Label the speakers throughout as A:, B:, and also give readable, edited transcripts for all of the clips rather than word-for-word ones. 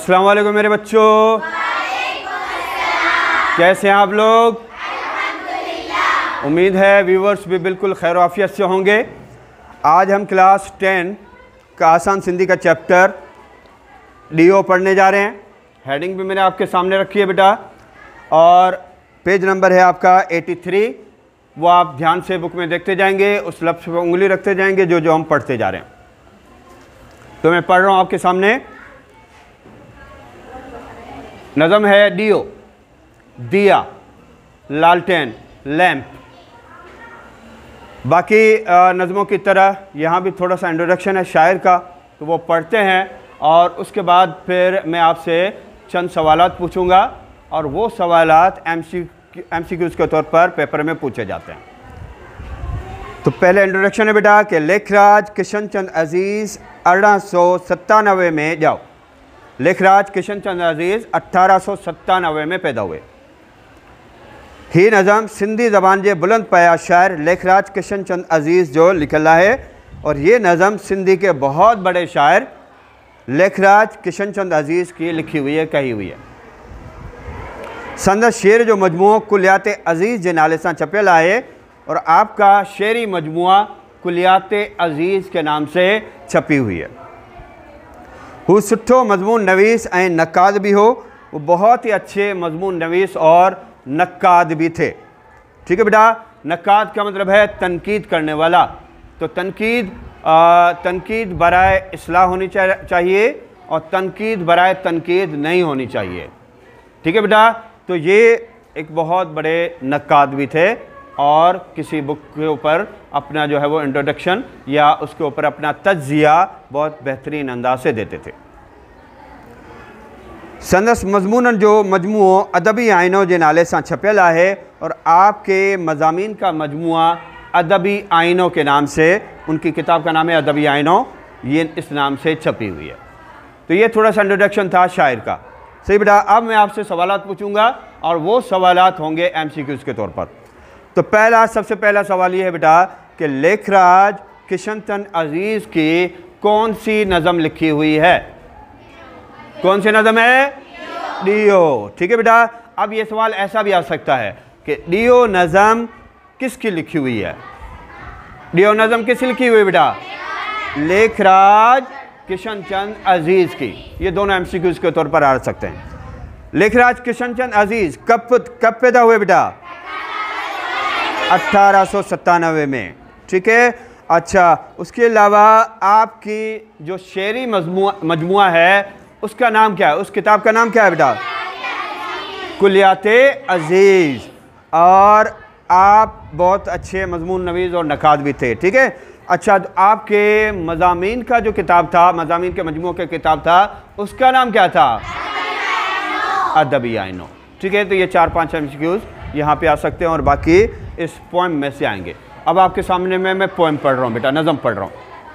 A: अस्सलाम वालेकुम मेरे बच्चों, कैसे हैं आप लोग? उम्मीद है व्यूवर्स भी बिल्कुल खैर आफियत से होंगे। आज हम क्लास 10 का आसान सिंधी का चैप्टर डीओ पढ़ने जा रहे हैं। हेडिंग भी मैंने आपके सामने रखी है बेटा, और पेज नंबर है आपका 83। वो आप ध्यान से बुक में देखते जाएंगे, उस लफ्ज़ पर उंगली रखते जाएंगे जो हम पढ़ते जा रहे हैं। तो मैं पढ़ रहा हूँ आपके सामने। नज़म है डीओ, दिया, लालटेन, लैंप। बाकी नज़मों की तरह यहाँ भी थोड़ा सा इंट्रोडक्शन है शायर का, तो वो पढ़ते हैं और उसके बाद फिर मैं आपसे चंद सवालात पूछूंगा और वो सवालात एमसीक्यूज़ के तौर पर पेपर में पूछे जाते हैं। तो पहले इंट्रोडक्शन है बेटा कि लेखराज किशन चंद अजीज़ 1897 में जाओ। लेखराज किशन चंद अजीज़ 1897 में पैदा हुए। ही नज़म सिंधी ज़बान जे बुलंद पया शायर लेखराज किशन चंद अजीज़ जो लिखला है, और ये नज़म सिंधी के बहुत बड़े शायर लेखराज किशन चंद अजीज़ की लिखी हुई है, कही हुई है। संदस शेर जो मजमूओ कुलियात अज़ीज़ के नाले से छपियल है, और आपका शेरी मजमुआ कुलियात अज़ीज़ के नाम से छपी हुई है। वो सुठो मजमून नवीस ऐं नक्काद भी हो, वो बहुत ही अच्छे मजमून नवीस और नक्काद भी थे। ठीक है बेटा, नक्काद का मतलब है तनकीद करने वाला। तो तनकीद बराए इस्लाह होनी चाहिए और तनकीद बराए तनकीद नहीं होनी चाहिए। ठीक है बेटा, तो ये एक बहुत बड़े नक्काद भी थे और किसी बुक के ऊपर अपना जो है वो इंट्रोडक्शन या उसके ऊपर अपना तज्जिया बहुत बेहतरीन अंदाज से देते थे। संदस मजमूनन जो मजमूओ अदबी आइनो के नाले से छपियल है, और आपके मजामीन का मजमुआ अदबी आइनों के नाम से, उनकी किताब का नाम है अदबी आइनो, ये इस नाम से छपी हुई है। तो ये थोड़ा सा इंट्रोडक्शन था शायर का। सही बेटा, अब मैं आपसे सवालात पूछूंगा और वो सवालात होंगे एमसीक्यूज़ के तौर पर। तो सबसे पहला सवाल ये है बेटा कि लेखराज किशन चंद अजीज़ की कौन सी नज़म लिखी हुई है? कौन सी नज़म है? डीओ। ठीक है बेटा, अब ये सवाल ऐसा भी आ सकता है कि डीओ नज़म किसकी लिखी हुई है? डीओ नज़म किसकी लिखी हुई है बेटा? लेखराज किशन चंद अजीज़ की। ये दोनों एमसीक्यूज़ के तौर पर आ सकते हैं। लेखराज किशन चंद अजीज़ कब पैदा हुए बेटा? 1897 में। ठीक है, अच्छा, उसके अलावा आपकी जो शेरी मजमुआ है उसका नाम क्या है? उस किताब का नाम क्या है बेटा? कुलियात अज़ीज़। और आप बहुत अच्छे मजमून नवीज़ और नकाद भी थे। ठीक है, अच्छा, तो आपके मज़ामीन का जो किताब था, मज़ामीन के मजमूए का किताब था, उसका नाम क्या था? अदबी आइनो। ठीक है, तो ये 4-5 एमसीक्यूज़ यहाँ पे आ सकते हैं और बाकी इस पोएम में से आएंगे। अब आपके सामने मैं पोएम पढ़ रहा हूँ बेटा, नज़म पढ़ रहा हूँ।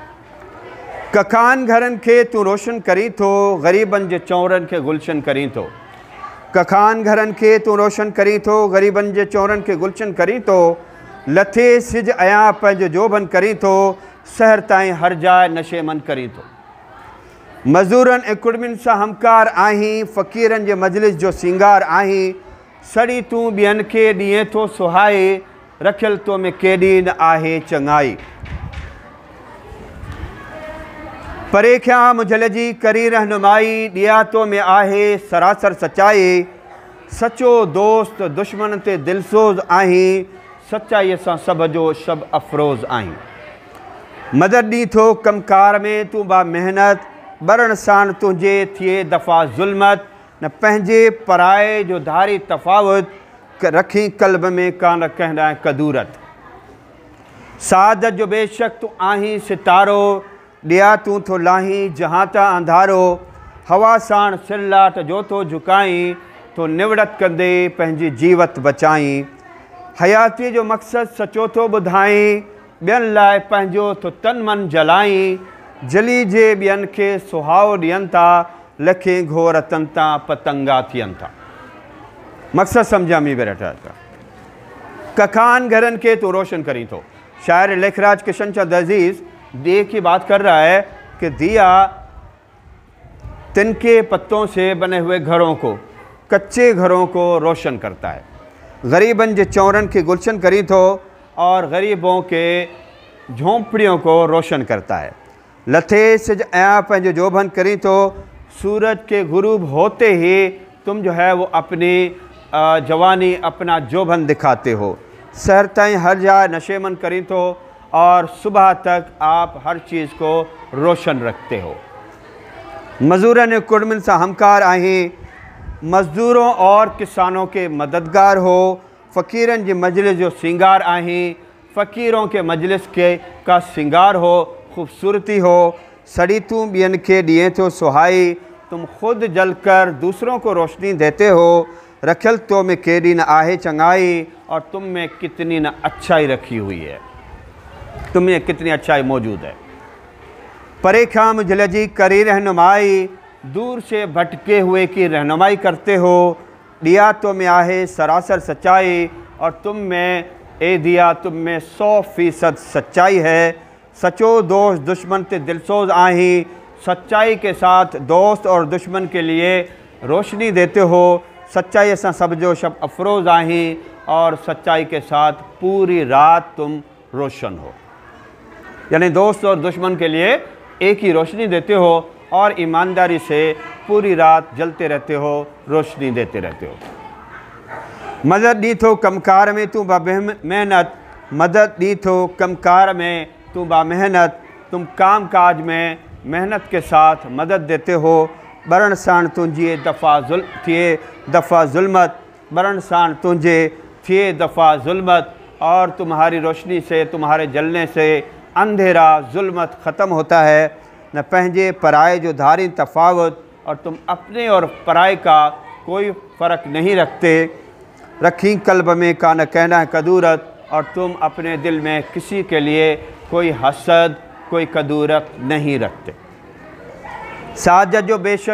A: कखान घरन के तू रोशन करी तो, गरीबन जे चौरन के गुलशन करी तो। कखान घरन के तू रोशन करी तो, गरीबन जे चौरन के गुलशन करी तो। लथे सिज अया पंहिंजो जोबन करी तो, सहर ताईं हर जाए नशे मन करी तो। मज़दूरन ऐं कुड़मिन सां हमकार आहीं, फ़क़ीरन जे मजलिस जो सिंगार आहीं। सड़ी तूं ॿियनि खे ॾिए थो सुहाए, रखियल तो में केॾी न आहे चङाई। परेखियां मुझल जी करी रहनुमाई, ॾिया तो में आहे सरासर सचाई। सचो दोस्त दुश्मन ते दिलसोज़ आहीं, सचाईअ सां सब जो शब अफ़रोज़ आहीं। मदद ॾी थो कमकार में तूं बा मेहनत, बरण साण तुंहिंजे थिए दफ़ा ज़ुल्मत। न पंहिंजे पराए जो धारी तफ़ावत, रखी कल्ब में कान कहना कदूरत। सादत जो बेशक तूं आहीं सितारो, ॾिया तूं थो लाहीं जहाँ ता अंधारो। हवा साण सिरलाट जो तो झुकाई, तो निवड़त कंदे पंहिंजी जीवत बचाई। हयाती जो मक़सद सचो थो ॿुधाई, ॿियनि लाइ पंहिंजो थो तन मन जलाई। जली जे ॿियनि खे सुहाओ ॾियनि था, लखे घोर तन तां पतंगा थियनि था। मक़सद सम्झा मी बेटा। कखान घरन के तो रोशन करी तो, शायर लेखराज किशन चंद अजीज़ दिए की बात कर रहा है कि दिया तिनके पत्तों से बने हुए घरों को, कच्चे घरों को रोशन करता है। गरीबन जे चौरन के गुलशन करी थो और गरीबों के झोंपड़ियों को रोशन करता है। लथे सिज आया पंहिंजो जोभन करी तो सूरज के गुरूब होते ही तुम जो है वो अपनी जवानी, अपना जोभन दिखाते हो। सहर ताईं हर जाए नशेमन करी तो और सुबह तक आप हर चीज़ को रोशन रखते हो। मज़दूरन कुर्मिन से हमकार आहीं, मज़दूरों और किसानों के मददगार हो। फ़कीरन जी मजलिस जो सिंगार आहीं, फ़कीरों के मजलिस के का सिंगार हो, खूबसूरती हो। सड़ी तू बियन के दिए तो सुहाई, तुम खुद जलकर दूसरों को रोशनी देते हो। रखल तो में केडी न आहे चंगाई, और तुम में कितनी न अच्छाई रखी हुई है, तुम में कितनी अच्छाई मौजूद है। परे खाम जलजी करी रहनुमाई, दूर से भटके हुए की रहनुमाई करते हो। दिया तो में आहे सरासर सच्चाई, और तुम में ए दिया तुम में 100% सच्चाई है। सचो दोस्त दुश्मन ते दिलसोज आहीं, सच्चाई के साथ दोस्त और दुश्मन के लिए रोशनी देते हो। सच्चाई असां सब जो शब अफरोज़ आहीं, और सच्चाई के साथ पूरी रात तुम रोशन हो। यानी दोस्त और दुश्मन के लिए एक ही रोशनी देते हो और ईमानदारी से पूरी रात जलते रहते हो, रोशनी देते रहते हो। मदद दी थो कमकार में तू बा मेहनत, मदद दी थो कमकार में तू बा मेहनत, तुम काम काज में मेहनत के साथ मदद देते हो। बरण साण तुझे दफ़ा जुल्मत, बरण साण तुझे थिए दफ़ा जुल्मत, और तुम्हारी रोशनी से, तुम्हारे जलने से अंधेरा जुल्मत ख़त्म होता है। न पंहिंजे पराए जो धारी तफावत, और तुम अपने और पराए का कोई फ़र्क नहीं रखते। रखी कल्ब में का न कहना कदूरत, और तुम अपने दिल में किसी के लिए कोई हसद, कोई कदूरत नहीं रखते। सादत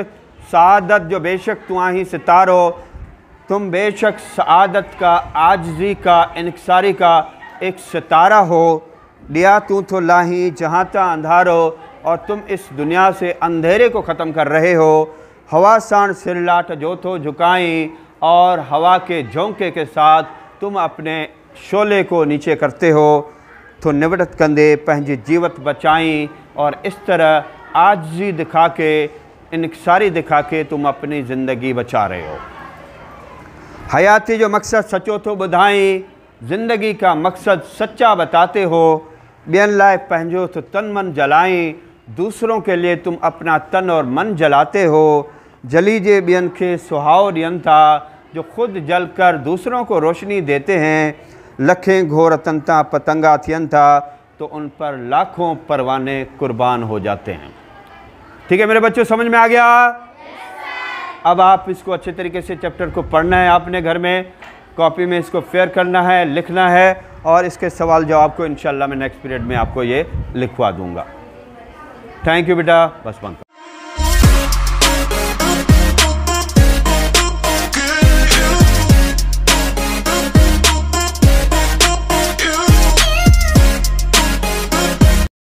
A: जो बेशक तू आहीं सितारो, तुम बेशक सआदत का, आजजी का, इनकसारी का एक सितारा हो। दिया तू तो लाही जहाँ ता अंधारो, और तुम इस दुनिया से अंधेरे को ख़त्म कर रहे हो। हवा साण सिरलाट जो तो झुकाई, और हवा के झोंके के साथ तुम अपने शोले को नीचे करते हो। तो निवड़त कंदे पंहिंजी जीवत बचाई, और इस तरह आजजी दिखा के, इनकसारी दिखा के तुम अपनी ज़िंदगी बचा रहे हो। हयाती जो मकसद सचो तो ॿुधाई, ज़िंदगी का मकसद सच्चा बताते हो। ॿियनि लाइ पंहिंजो तो तन मन जलाई, दूसरों के लिए तुम अपना तन और मन जलाते हो। जली जे ॿियनि खे सुहाव ॾियनि था, जो ख़ुद जल कर दूसरों को रोशनी देते हैं। लखें घोर तंता पतंगा थियन था, तो उन पर लाखों परवाने कुर्बान हो जाते हैं। ठीक है मेरे बच्चों, समझ में आ गया? अब आप इसको अच्छे तरीके से चैप्टर को पढ़ना है, आपने घर में कॉपी में इसको फेयर करना है, लिखना है, और इसके सवाल जवाब को इंशाल्लाह मैं नेक्स्ट पीरियड में आपको ये लिखवा दूंगा। थैंक यू बेटा, बस बंद।